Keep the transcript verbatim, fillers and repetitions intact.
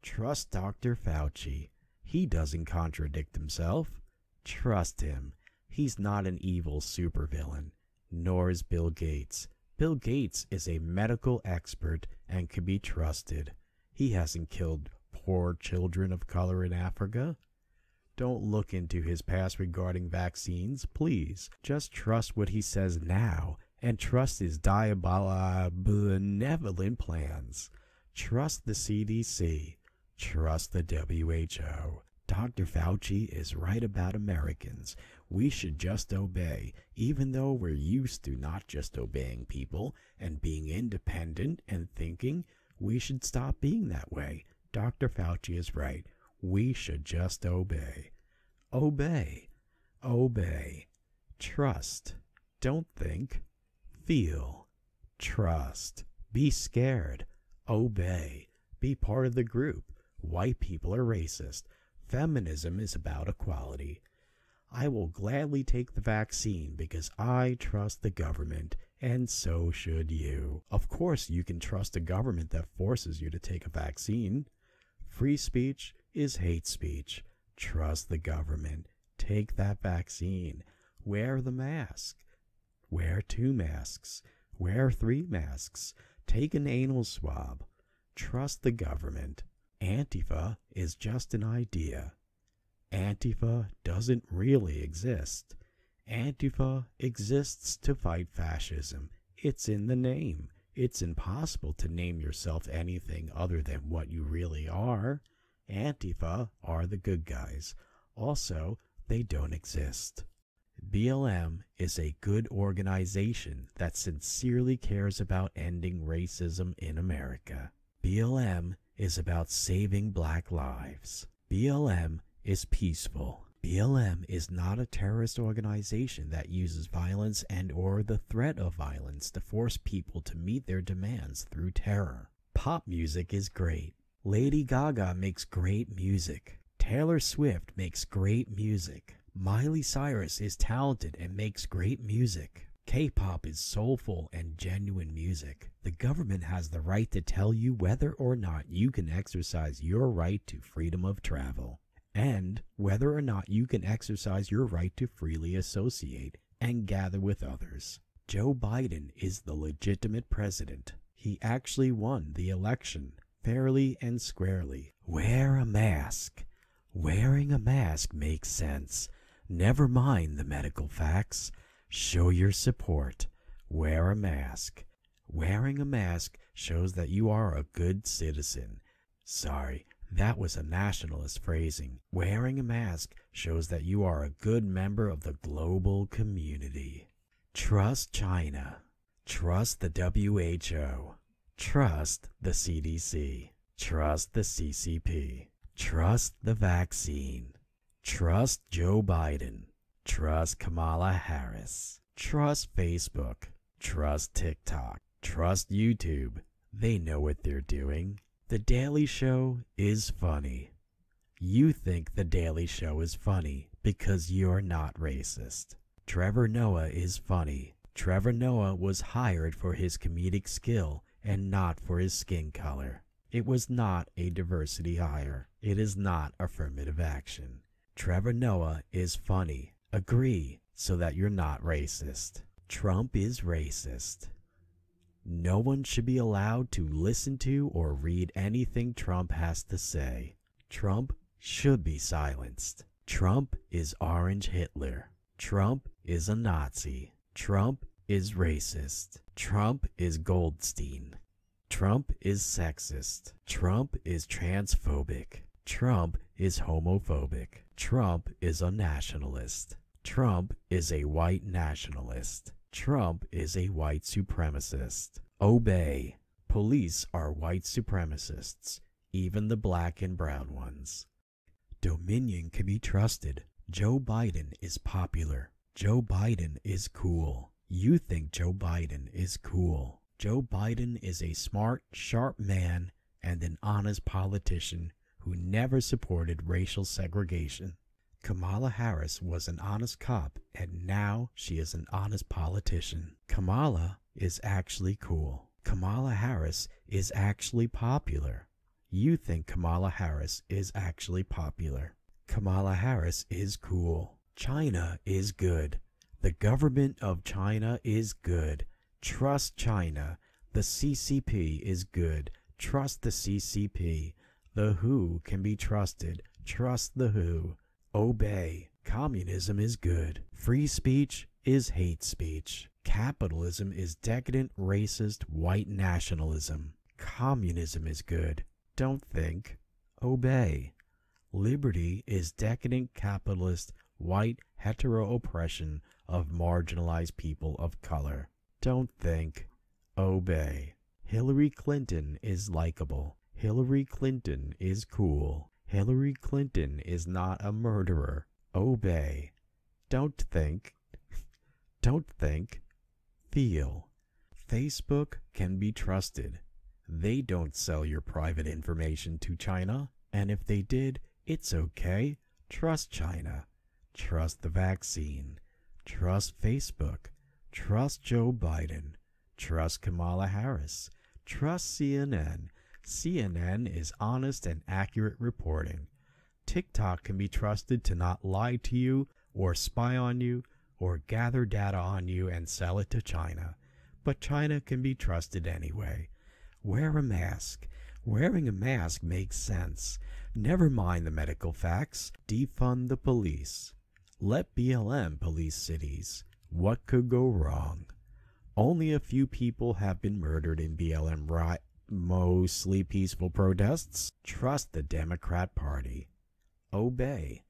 Trust Doctor Fauci. He doesn't contradict himself. Trust him. He's not an evil supervillain, nor is Bill Gates. Bill Gates is a medical expert and can be trusted. He hasn't killed poor children of color in Africa. Don't look into his past regarding vaccines, please. Just trust what he says now, and trust his diabolical benevolent plans. Trust the C D C. Trust the W H O. Doctor Fauci is right about Americans. We should just obey, even though we're used to not just obeying people and being independent and thinking. We should stop being that way. Doctor Fauci is right. We should just obey. Obey. Obey. Trust. Don't think. Feel. Trust. Be scared. Obey. Be part of the group. White people are racist. Feminism is about equality. I will gladly take the vaccine because I trust the government, and so should you. Of course, you can trust a government that forces you to take a vaccine. Free speech is hate speech. Trust the government. Take that vaccine. Wear the mask. Wear two masks. Wear three masks. Take an anal swab. Trust the government. Antifa is just an idea. Antifa doesn't really exist. Antifa exists to fight fascism. It's in the name. It's impossible to name yourself anything other than what you really are. Antifa are the good guys. Also, they don't exist. B L M is a good organization that sincerely cares about ending racism in America. B L M is about saving black lives. B L M is peaceful. B L M is not a terrorist organization that uses violence and or the threat of violence to force people to meet their demands through terror. Pop music is great. Lady Gaga makes great music. Taylor Swift makes great music. Miley Cyrus is talented and makes great music. K-pop is soulful and genuine music. The government has the right to tell you whether or not you can exercise your right to freedom of travel, and whether or not you can exercise your right to freely associate and gather with others. Joe Biden is the legitimate president. He actually won the election fairly and squarely. Wear a mask. Wearing a mask makes sense. Never mind the medical facts. Show your support. Wear a mask. Wearing a mask shows that you are a good citizen. Sorry, that was a nationalist phrasing. Wearing a mask shows that you are a good member of the global community. Trust China. Trust the W H O. Trust the C D C. Trust the C C P. Trust the vaccine. Trust Joe Biden. Trust Kamala Harris. Trust Facebook. Trust TikTok. Trust YouTube. They know what they're doing. The Daily Show is funny. You think The Daily Show is funny because you're not racist. Trevor Noah is funny. Trevor Noah was hired for his comedic skill and not for his skin color. It was not a diversity hire. It is not affirmative action. Trevor Noah is funny. Agree so that you're not racist. Trump is racist. No one should be allowed to listen to or read anything Trump has to say. Trump should be silenced. Trump is Orange Hitler. Trump is a Nazi. Trump is racist. Trump is Goldstein. Trump is sexist. Trump is transphobic. Trump is homophobic. Trump is a nationalist. Trump is a white nationalist. Trump is a white supremacist. Obey. Police are white supremacists, even the black and brown ones. Dominion can be trusted. Joe Biden is popular. Joe Biden is cool. You think Joe Biden is cool. Joe Biden is a smart, sharp man and an honest politician who never supported racial segregation. Kamala Harris was an honest cop, and now she is an honest politician. Kamala is actually cool. Kamala Harris is actually popular. You think Kamala Harris is actually popular. Kamala Harris is cool. China is good. The government of China is good. Trust China. The C C P is good. Trust the C C P. The W H O can be trusted. Trust the W H O. Obey. Communism is good. Free speech is hate speech. Capitalism is decadent, racist, white nationalism. Communism is good. Don't think. Obey. Liberty is decadent, capitalist, white, hetero oppression of marginalized people of color. Don't think. Obey. Hillary Clinton is likable. Hillary Clinton is cool. Hillary Clinton is not a murderer. Obey. Don't think. Don't think. Feel. Facebook can be trusted. They don't sell your private information to China, and if they did, it's okay. Trust China. Trust the vaccine. Trust Facebook. Trust Joe Biden. Trust Kamala Harris. Trust C N N. C N N is honest and accurate reporting. TikTok can be trusted to not lie to you or spy on you or gather data on you and sell it to China. But China can be trusted anyway. Wear a mask. Wearing a mask makes sense. Never mind the medical facts. Defund the police. Let B L M police cities. What could go wrong? Only a few people have been murdered in B L M riot, mostly peaceful protests. Trust the Democrat Party. Obey.